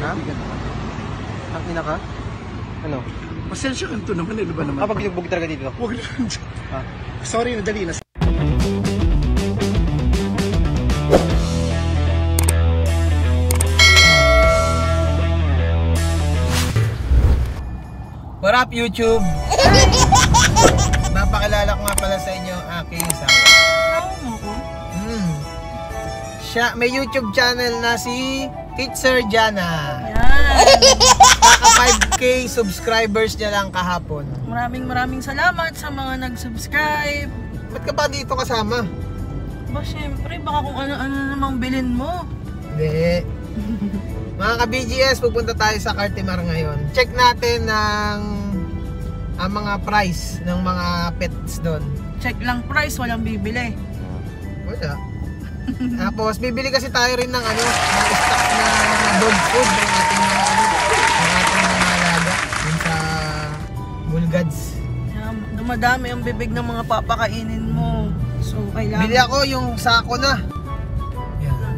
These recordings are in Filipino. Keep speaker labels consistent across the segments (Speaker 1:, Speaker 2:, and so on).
Speaker 1: Ha? Ang ina ka? Ano?
Speaker 2: Pasensya ka ito naman, ano ba naman?
Speaker 1: Pag binugbog talaga dito.
Speaker 2: Huwag lang.
Speaker 1: Ah.
Speaker 2: Sorry, nadali na.
Speaker 1: What up, YouTube? Napakilala ko nga pala sa inyo ang aking asawa. Siya, may YouTube channel na si Teacher Jana.
Speaker 3: Yan.
Speaker 1: Kaka 5K subscribers niya lang kahapon.
Speaker 3: Maraming salamat sa mga nag-subscribe.
Speaker 1: Ba't ka ba dito kasama?
Speaker 3: Ba, syempre, baka kung ano-ano namang bilhin mo.
Speaker 1: Hindi. Mga ka-BGS, pupunta tayo sa Cartimar ngayon. Check natin ang mga price ng mga pets doon.
Speaker 3: Check lang price, walang bibili.
Speaker 1: Wala. Tapos bibili kasi tayo rin ng ng stock na dog food ng ating mga alaga dun sa Bulgads.
Speaker 3: Dumadami ang bibig ng mga papakainin mo. So kailangan.
Speaker 1: Bili ako yung sako na. Yan.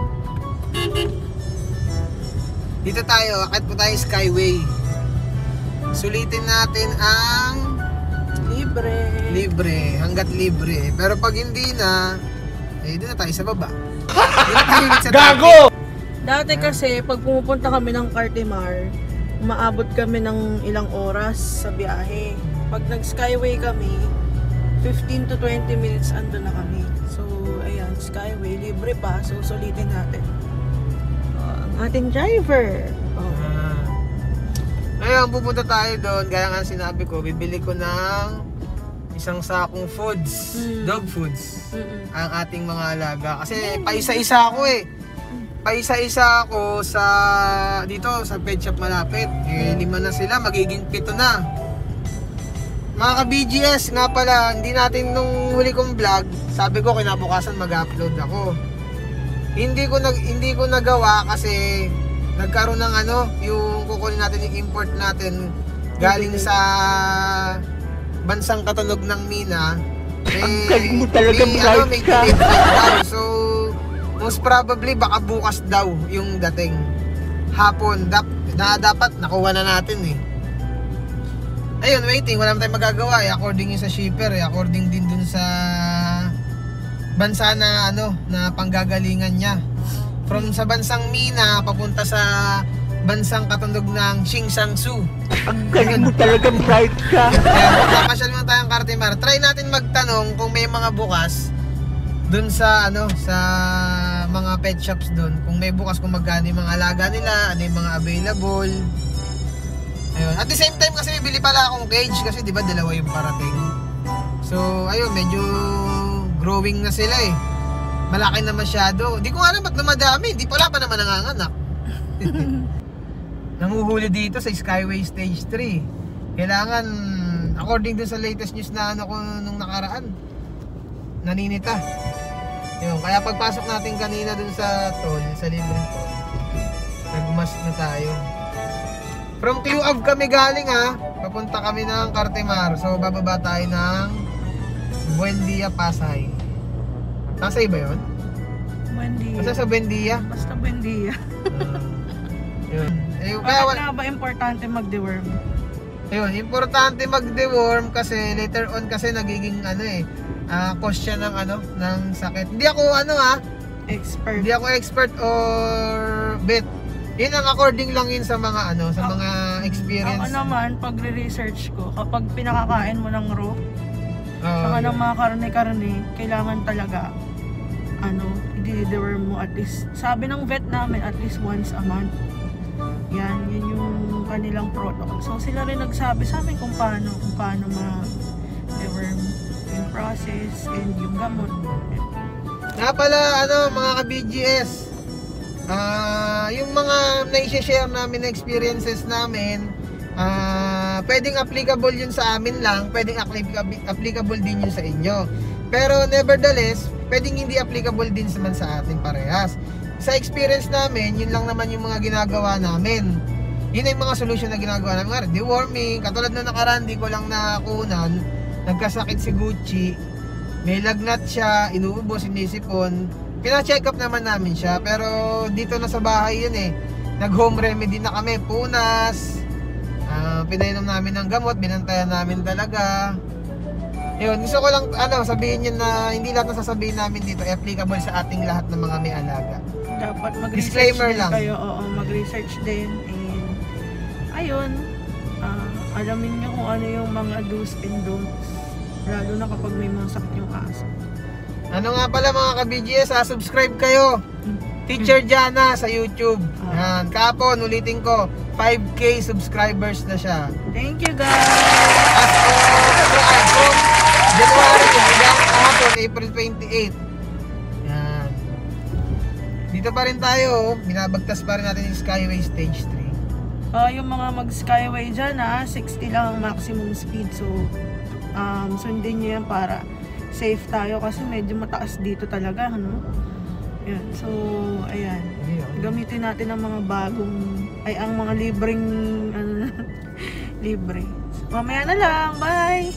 Speaker 1: Dito tayo, akit po tayo Skyway. Sulitin natin ang libre, hanggat libre. Pero pag hindi na, doon na tayo sa baba.
Speaker 2: Gago!
Speaker 3: Dati kasi pag pumupunta kami ng Cartimar, umaabot kami ng ilang oras sa biyahe. Pag nag-Skyway kami, 15 to 20 minutes andun na kami. So ayan, Skyway, libre pa. So sulitin natin. Ang ating driver.
Speaker 1: Ngayon, pupunta tayo doon. Gaya nga sinabi ko, bibili ko ng isang sakong foods, dog foods, ang ating mga alaga. Kasi paisa-isa ako paisa-isa ako sa dito sa pet shop malapit. 5 na sila, magiging 7 na. Mga ka-BGS nga pala, hindi natin nung huli kong vlog, sabi ko kinabukasan mag-upload ako. Hindi ko nagawa kasi nagkaroon ng yung kukunin natin yung import natin galing sa bansang katunog ng Mina. Ang galing mo talaga, may delay daw. So most probably baka bukas daw yung dating hapon. Dapat nakuha na natin ayun, waiting, wala tayong magagawa according yung sa shipper according din dun sa bansa na na panggagalingan niya. From sa bansang Mina papunta sa bansang katunog ng Xingsansu.
Speaker 2: Ang galing mo talaga, bright ka.
Speaker 1: Kaya magpapasyal muna tayong Cartimar. Try natin magtanong kung may mga bukas dun sa sa mga pet shops dun. Kung may bukas, kung magkano yung mga alaga nila, ano yung mga available. Ayun. At the same time kasi bibili pala akong cage kasi 'di ba dalawa yung parating. So ayun, medyo growing na sila malaki na masyado. Hindi ko alam ba't namadami. Hindi pala pa naman nanganganak. Nanguhuli dito sa Skyway Stage 3. Kailangan, according dun sa latest news na ko nung nakaraan, naninita. Yun, kaya pagpasok natin kanina dun sa toll, sa libreng toll, nagmas na tayo. From QAV kami galing papunta kami ng Cartimar. So bababa tayo ng Buendia, Pasay. Pasay ba yun?
Speaker 3: Buendia.
Speaker 1: Basta sa Buendia?
Speaker 3: Basta Buendia.
Speaker 1: Yun.
Speaker 3: Bakit nga ba importante mag-deworm?
Speaker 1: Ayun, importante mag-deworm kasi later on kasi nagiging cause siya ng ng sakit. Hindi ako
Speaker 3: expert.
Speaker 1: Hindi ako expert or vet. Yun ang according lang yun sa mga sa mga experience.
Speaker 3: Ako naman, pagre-research ko, kapag pinakakain mo ng raw, saka ng mga karne-karne, kailangan talaga i-deworm mo at least, sabi ng vet namin, at least once a month. Yan yung kanilang protocol. So sila rin nagsabi sa amin kung paano ma-deworm yung process and yung gamot.
Speaker 1: Nga pala mga ka-BGS, yung mga na-share namin na experiences namin, pwedeng applicable yun sa amin lang, pwedeng applicable din yun sa inyo. Pero nevertheless, pwedeng hindi applicable din naman sa atin parehas. Sa experience namin, yun lang naman yung mga ginagawa namin. Yun yung mga solution na ginagawa namin. Deworming, katulad na nakaraan, di ko lang nakunan, nagkasakit si Gucci, may lagnat siya, inuubos, inisipon. Pina-check up naman namin siya, pero dito na sa bahay yun Nag-home remedy na kami, punas. Pinainom namin ng gamot, binantayan namin talaga. Yun, gusto ko lang sabihin nyo na hindi lahat na sasabihin namin dito ay applicable sa ating lahat ng mga may alaga.
Speaker 3: Dapat mag-research
Speaker 1: Disclaimer
Speaker 3: din
Speaker 1: lang.
Speaker 3: kayo. Oo, mag-research din. And, ayun, alamin nyo kung ano yung mga do's and don'ts. Lalo na kapag may mga sakit yung aso.
Speaker 1: Ano nga pala mga ka-BGS, subscribe kayo. Teacher Jana sa YouTube. Yan, kahapon, ulitin ko, 5K subscribers na siya.
Speaker 3: Thank you guys!
Speaker 1: As from January hanggang kahapon, April 28. Yan. Dito pa rin tayo, binabagtas pa rin natin yung Skyway Stage 3.
Speaker 3: Yung mga mag-skyway dyan 60 lang ang maximum speed. So, sundin nyo yan para safe tayo kasi medyo mataas dito talaga, ano? Yan. So, ayan. Gamitin natin ang mga ang mga libreng, libre. So, mamaya na lang. Bye!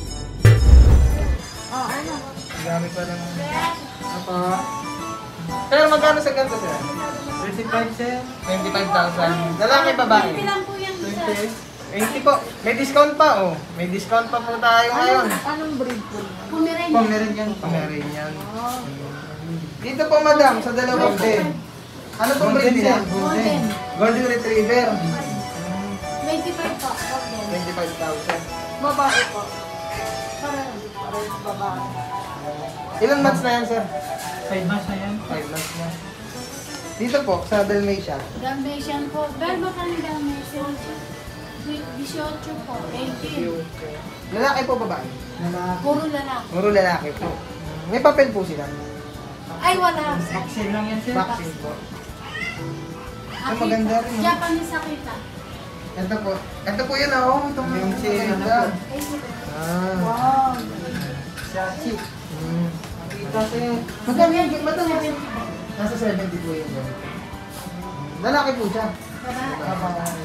Speaker 1: Gamit pa lang. Apa? Pero magkano sa ganito, sir?
Speaker 2: 25 sir.
Speaker 1: 25,000. Lalaki, babae?
Speaker 2: 20.
Speaker 1: 20 po. May discount pa, oh. May discount pa po tayo ngayon.
Speaker 3: Anong breed po?
Speaker 2: Pomeranian.
Speaker 1: Pomeranian. Dito po, madam, sa dalawang din. Ano pong breed nila?
Speaker 2: Golden.
Speaker 1: Golden Retriever.
Speaker 4: 25 po.
Speaker 1: 25,000.
Speaker 3: Babae po. Parang babae.
Speaker 1: Ilang months na yan, sir?
Speaker 2: 5 months na yan.
Speaker 1: 5 months na. Dito po, sa Dalmatia.
Speaker 4: Dalmatian po. Pero baka ni Dalmatian. 18 po. 18.
Speaker 1: Lalaki po, babae?
Speaker 4: Puro lalaki.
Speaker 1: Puro lalaki po. May papel po sila.
Speaker 4: Ay, wala.
Speaker 2: Vaccine lang yan sir.
Speaker 1: Vaccine po. Ang maganda rin, no?
Speaker 4: Japanese Akita.
Speaker 1: Ito po. Ito po yun, oh. Itong
Speaker 2: Yung si
Speaker 1: maganda.
Speaker 4: Ay, super.
Speaker 1: Ah.
Speaker 3: Wow!
Speaker 2: Shachi.
Speaker 1: Makita sa'yo. Magkano yan? Magkano yan? Nasa 70 po yun. Lalaki po siya.
Speaker 4: Babae.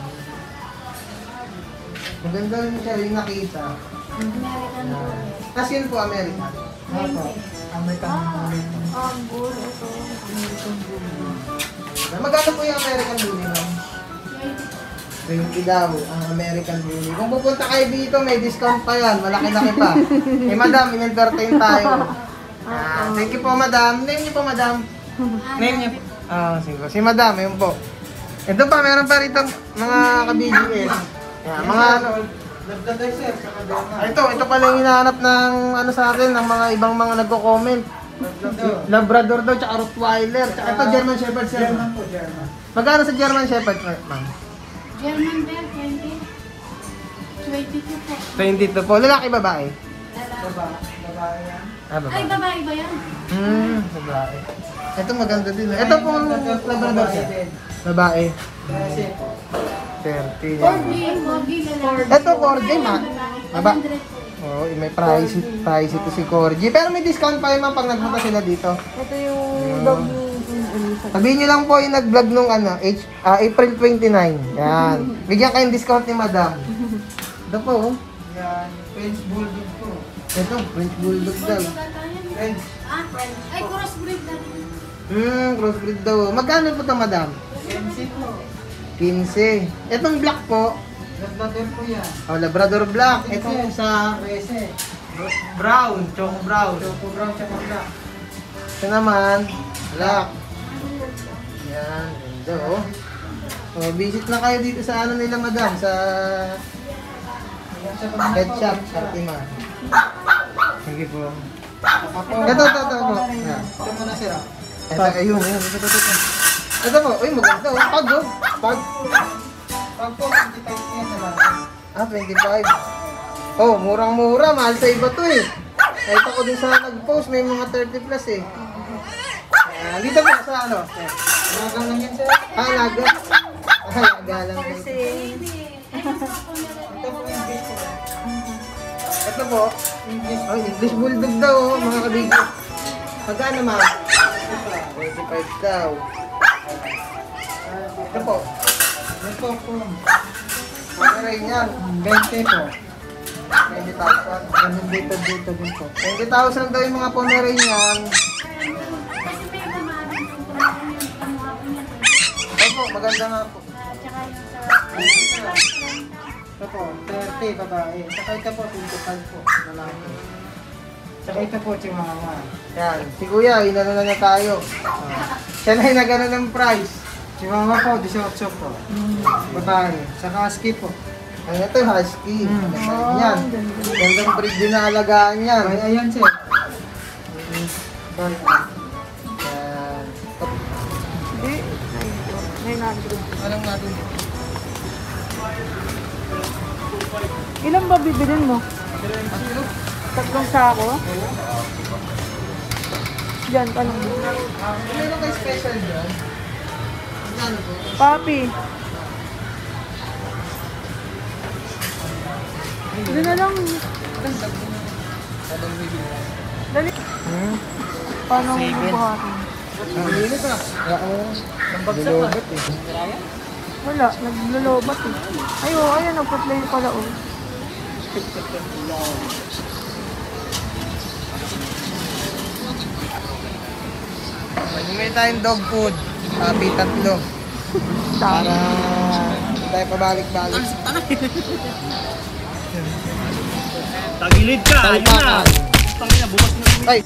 Speaker 1: Maganda rin siya yung nakita.
Speaker 4: American Bully.
Speaker 1: Tapos yun po, American.
Speaker 4: 20.
Speaker 2: American Bully.
Speaker 4: Ang bulo ito.
Speaker 1: Magkano po yung American Bully, ma'am? 20 daw ang American Bully. Kung pupunta kayo dito, may discount pa yan. Malaki-laki pa. Eh, madam, in-entertain tayo. Thank you po, madam. Name niyo po, madam. Name niyo po. Sige. Si madam, yun po. Ito pa, meron pa rito mga ka-BGS. Mga ano.
Speaker 2: Nagdagay sir. Sa kadena.
Speaker 1: Ito pala yung hinahanap ng ano sa akin, ng mga ibang mga nagko-comment. Labrador daw, tsaka Rottweiler. Tsaka ito, German Shepherd, sir.
Speaker 2: German po, German.
Speaker 1: Magkano sa German Shepherd, ma'am?
Speaker 4: German Bear, 20. 22 po.
Speaker 1: 22 po. Lalaki, babae?
Speaker 4: Lalaki.
Speaker 2: Babae yan.
Speaker 1: Ah,
Speaker 4: Ay, babae ba yan?
Speaker 1: Babae. Ito maganda din. Ito po, Labrador, sir. Babae.
Speaker 2: Kasi
Speaker 1: 30.
Speaker 4: Corgi lalaki.
Speaker 1: Ito, Corgi, ma. Baba.
Speaker 4: 100 po.
Speaker 1: Oh, may price ito si Corgi. Pero may discount pa yun, ma'am, pag nagpunta sila dito.
Speaker 3: Ito yung dog ni Elisa.
Speaker 1: Sabihin nyo lang po yung nag-vlog nung April 29. Yan. Bigyan kayong discount ni madam. Ito po, oh.
Speaker 2: yan. French Bulldog po.
Speaker 1: Ito, French Bulldog daw.
Speaker 2: French.
Speaker 4: French. Ay, crossbreed na rin.
Speaker 1: Crossbreed daw. Magkano po ito, madam?
Speaker 2: 15 po.
Speaker 1: 15. Itong black po,
Speaker 2: Labrador po yan.
Speaker 1: Labrador black. Itong sa
Speaker 2: 13.
Speaker 1: brown, choco brown.
Speaker 2: Choco brown tsaka black.
Speaker 1: Ito naman, black. Yan, ganda oh. Visit na kayo dito sa ano nila, madam, sa pet shop, Fatima. Sige po. Ito po. Yan.
Speaker 2: Ito muna sir.
Speaker 1: Ito, ayun. Ito po, uy, maganda oh. Pag oh. Pag.
Speaker 2: Pag po, 25 yan na lang.
Speaker 1: 25. Oh, murang-mura. Mahal sa iba to eh. Kahit ako din sa nag-post, may mga 30 plus eh. Dito po sa ano?
Speaker 2: Alaga lang yan sir.
Speaker 1: Laga. Laga lang.
Speaker 2: Ito po yung base po.
Speaker 1: Ito po. English Bulldog daw oh, mga kabigyo. Magkano ma'am? 25 daw. Ito po.
Speaker 2: Ito po.
Speaker 1: Pagkaray niyan.
Speaker 2: 20 po.
Speaker 1: 20,000.
Speaker 2: Ganun dito din po.
Speaker 1: 20,000 daw yung mga Pomeranian.
Speaker 4: Kasi may mamarin yung kamukha ko niya.
Speaker 1: Opo, maganda nga po.
Speaker 4: Tsaka yung sa...
Speaker 1: Ito po, 30 babae. Saka ito po, 25 po, lalaki. Saka ito po, chihuahua. Yan, si Kuya, inano na na tayo. Siya na yung nagano ng price. Chihuahua po, 18 po. Babae. Saka husky po. Ay, ito yung husky. Yan. Gandang breed din na alagaan yan. Ay, ayan siya. Yan.
Speaker 3: Hindi. 900.
Speaker 1: Alam natin.
Speaker 3: Ilan ba bibilin mo? Tatlong sako? Diyan, tanong mo.
Speaker 1: Meron kayo special dyan? Ano po?
Speaker 3: Papi. Hindi na lang. Dali. Paano mo buhatin?
Speaker 1: Ang linis ah. Lulobot eh.
Speaker 3: Wala, naglulubat eh. Ay, oh, ayan, nagpa-play pala oh.
Speaker 1: May tayong dog food. Papi, 3. Para hindi tayo pabalik-balik.
Speaker 5: Tagilid ka, ayun na. Tangina, bukas na.
Speaker 1: Ay!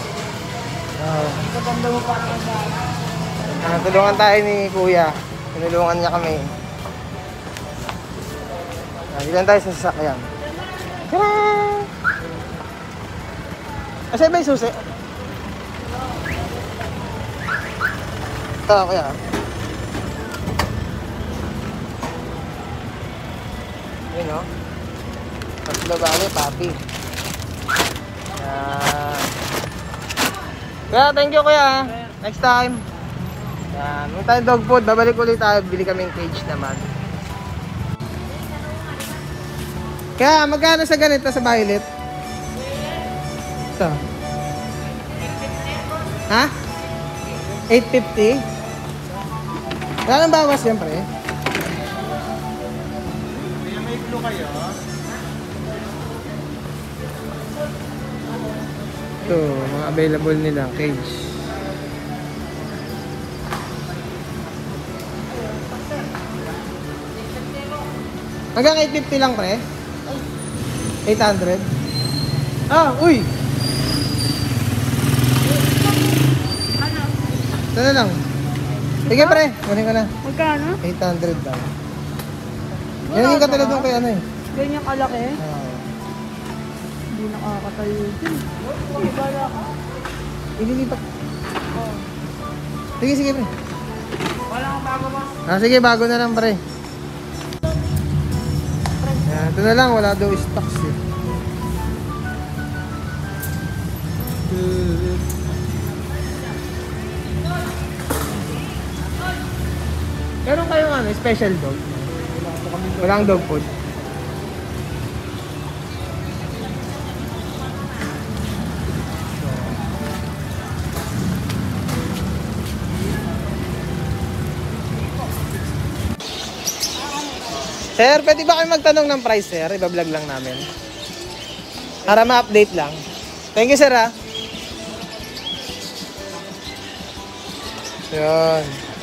Speaker 1: Tulungan tayo ni Kuya. Tinulungan niya kami. Ilan tayo sa sasakyan. Asa ba yung susi? Ito, Kuya. Yun o. Tatlo bali, papi. Kuya, thank you Kuya. Next time. Yan. May tayong dog food. Babalik ulit tayo. Bili kaming cage naman. Kaya, magkano sa ganito sa Violet? Ito. Ha? 850? Wala nang bawas siyempre.
Speaker 5: May blue kayo.
Speaker 1: Ito, mga available nilang cage. Hanggang 850 lang pre? 800? Ah, uy! Ito na lang. Sige pre, kunin ko na.
Speaker 3: Magkano?
Speaker 1: 800 daw. Yan yung katulad nung kay ano eh.
Speaker 3: Ganyan kalaki.
Speaker 1: Ah.
Speaker 3: Hindi nakakatayo din. Ibala ka.
Speaker 1: Ililipat. Sige, sige pre. Wala kang bago mo? Ah, sige, bago na lang pre. Yan, ito na lang, wala daw stocks eh. Meron kayong ano, special dog? Walang dog food. Sir, pwede ba kayo magtanong ng price, sir? Iba-vlog lang namin. Para ma-update lang. Thank you, sir, ha? Yun.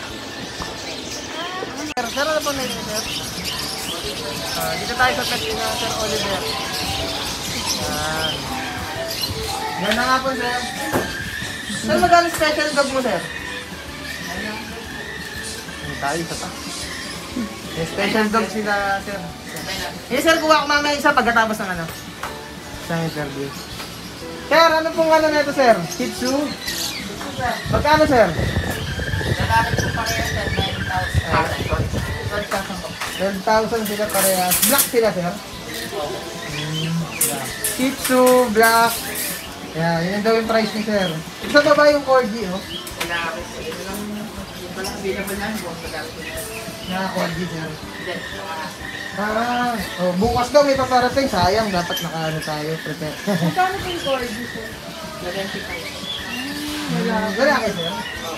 Speaker 1: Sir, ano po na yun, sir? Dito tayo sa pet na Sir Oliver. Yan. Yan na nga po, sir. Sir, magkano special dog mo, sir? Hindi tayo, isa pa. May special dog sila, sir. Eh, sir, kuha ko mamaya isa pagkatapos ng ano? Isang interview. Sir, ano pong ano na ito, sir? Shih Tzu? Magkano, sir?
Speaker 2: Lalaki po parehas at
Speaker 1: 12,000 sila parehas. Black sila, sir? Shih Tzu, black. Yan, yun daw yung price ni sir. Isa ba ba yung corgi, oh? Na corgi, sir. Oh, bukas daw may paparating. Sayang, dapat nakaano tayo, prepare.
Speaker 3: Magkano po yung corgi po?
Speaker 1: Wala kayo, sir?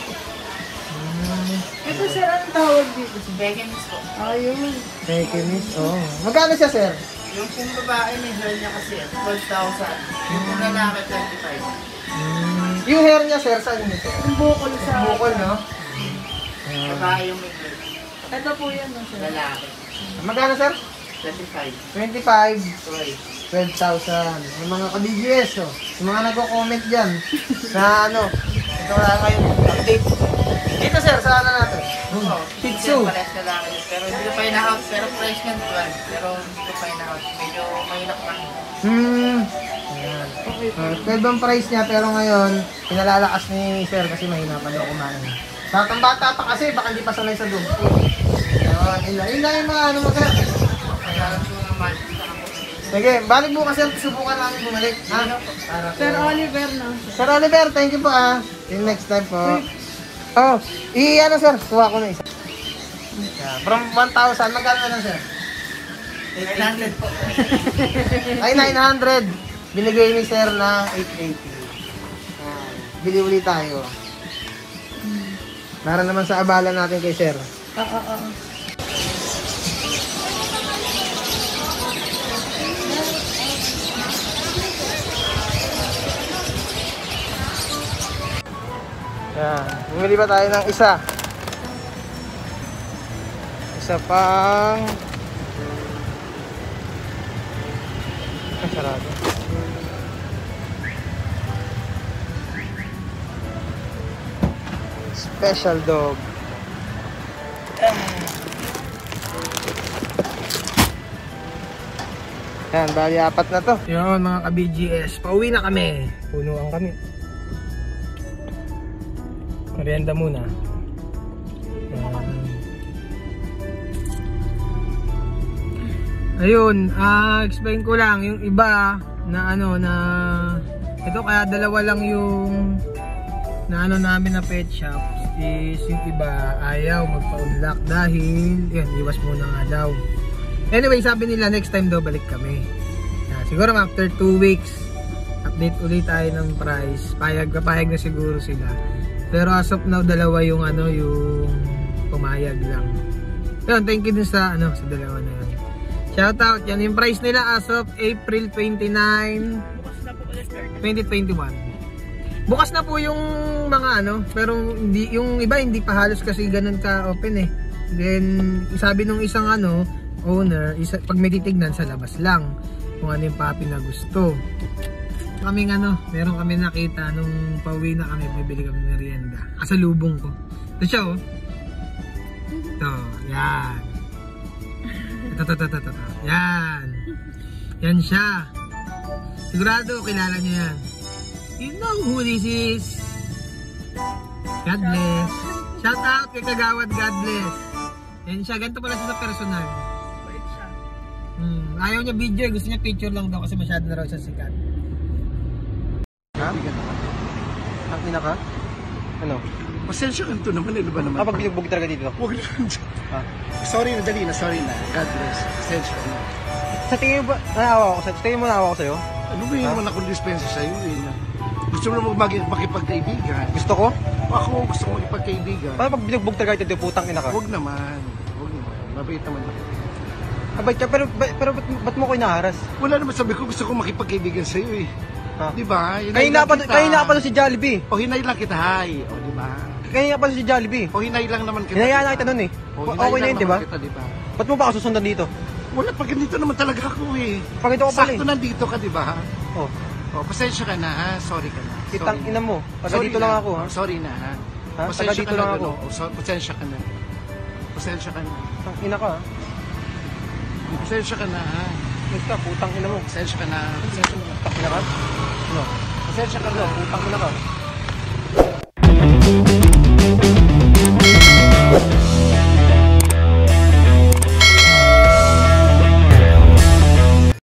Speaker 3: Ito sir, anong tawag dito?
Speaker 2: Veganis po.
Speaker 3: Ayun.
Speaker 1: Pekinis, oh. Magkano siya, sir?
Speaker 2: Yung pong babae may hair niya kasi 12,000. Yung pong lalaki 25.
Speaker 1: Yung hair niya, sir, saan yun, sir?
Speaker 3: Yung bukol sa...
Speaker 1: Bukol, no?
Speaker 2: Babae yung may hair.
Speaker 3: Ito po yan, no, sir.
Speaker 2: Lalaki.
Speaker 1: Magkano sir?
Speaker 2: 25.
Speaker 1: 25.
Speaker 2: Toy.
Speaker 1: 12,000. Yung mga ka-BGS, oh. Yung mga nagko-comment dyan sa ano, ito wala kayong update. Dito sir, saan na natin? Shih Tzu.
Speaker 2: Pares na lang. Pero hindi ko pa in-out. Pero price niyan 12. Pero hindi ko pa in-out. Medyo mahirap lang.
Speaker 1: Ayan. 12 ang price niya, pero ngayon, pinalalakas ni sir kasi mahina pa daw kumain. Batang bata pa kasi, baka hindi pa sanay sa dog. Yun lang yung mga ano mo sir.
Speaker 2: Kaya ito naman.
Speaker 1: Sige, balik bukas yan, subukan namin bumalik. Ha? Para
Speaker 3: Sir Oliver, no?
Speaker 1: Sir Oliver, thank you po ah. Till next time po. Oh, ano sir, kuha ko na isa. Yeah, from 1,000, magkano na lang sir?
Speaker 2: 800 po.
Speaker 1: Ay, 900. Binigay ni sir na 880. Bili ulit tayo. Para naman sa abala natin kay sir.
Speaker 3: Oo.
Speaker 1: Yan. Bumili pa tayo ng isa. Isa pang... Ay, sarado. Special dog. Yan, bali apat na to. Yun mga ka-BGS, pauwi na kami. Punuan kami. Merienda muna. Ayun, explain ko lang yung iba na ano na ito kaya dalawa lang yung na ano namin na pet shops is yung iba ayaw magpa-unlock dahil yan, iwas muna nga daw. Anyway, sabi nila next time daw balik kami. Siguro after 2 weeks update ulit tayo ng price. Papayag na siguro sila. Pero as of now, dalawa yung ano, yung pumayag lang. Pero thank you din sa ano, sa dalawa na yun. Shout out, yan yung price nila as of April 29, 2021. Bukas na po yung mga ano, pero hindi, yung iba hindi pa halos kasi ganun ka open eh. Then, sabi nung isang ano, owner, pag may titignan sa labas lang kung ano yung puppy na gusto. Kaming ano, meron kami nakita nung pauwi na kami, bibili kami ng merienda. Kasalubong ko. Ito siya oh. Ito, yan. Ito. Yan. Yan siya. Sigurado, kilala niyo yan. You know who this is. God bless. Shout out kay Kagawad, God bless. Yan siya, ganito pala siya sa personal. Ayaw niya video eh, gusto niya picture lang daw kasi masyado na raw siya sikat. Ha? Ang ina ka? Ano?
Speaker 5: Pasensya ka ito naman, ano ba naman?
Speaker 1: Pagbilugbog talaga dito.
Speaker 5: Huwag na. Sorry na, dali na, sorry na. God bless. Pasensya ka na.
Speaker 1: Sa tingin mo ba, naawa ko sa'yo? Tingin mo naawa ko sa'yo?
Speaker 5: Ano ba yung naman akong dispensa sa'yo eh? Gusto mo naman makipagkaibigan.
Speaker 1: Gusto ko?
Speaker 5: Ako gusto ko makipagkaibigan.
Speaker 1: Paano pag bilugbog talaga dito, putang ina ka?
Speaker 5: Huwag naman. Huwag naman. Mabait naman ako.
Speaker 1: Abay ka, pero ba't mo ko inaharas?
Speaker 5: Wala naman sabi ko, gusto ko makipagkaibigan sa'yo eh.
Speaker 1: Ha?
Speaker 5: Diba?
Speaker 1: Kayo nga pa doon si Jollibee.
Speaker 5: O hinay lang kita, hay. O diba?
Speaker 1: Kayo nga pa doon si Jollibee.
Speaker 5: O hinay lang naman kita.
Speaker 1: Hinayaan na kita nun eh.
Speaker 5: O, hinay
Speaker 1: Okay na
Speaker 5: lang
Speaker 1: yun, diba?
Speaker 5: naman kita, diba?
Speaker 1: Ba't mo ba ako susundan dito?
Speaker 5: Wala, pag ganito naman talaga ako eh.
Speaker 1: Pag ito ko pala
Speaker 5: Sakto
Speaker 1: eh.
Speaker 5: nandito ka, diba?
Speaker 1: Oh,
Speaker 5: O, pasensya ka na ha. Sorry ka na.
Speaker 1: kitang
Speaker 5: Sorry
Speaker 1: ina
Speaker 5: na.
Speaker 1: mo. Taga
Speaker 5: Sorry
Speaker 1: dito
Speaker 5: na.
Speaker 1: lang ako ha.
Speaker 5: O, sorry na ha.
Speaker 1: Ha?
Speaker 5: Pasensya
Speaker 1: Taga dito
Speaker 5: ka na,
Speaker 1: lang ako.
Speaker 5: Lolo. O, pasensya ka na. Pasensya ka na.
Speaker 1: Putang ina ka ha.
Speaker 5: Pasensya ka na ha.
Speaker 1: Basta, putang ina mo.
Speaker 5: Pasensya ka na. Pasensya ka na.
Speaker 1: Putang ina ka? Ano?
Speaker 5: Pasensya ka na.
Speaker 1: Putang ina ka.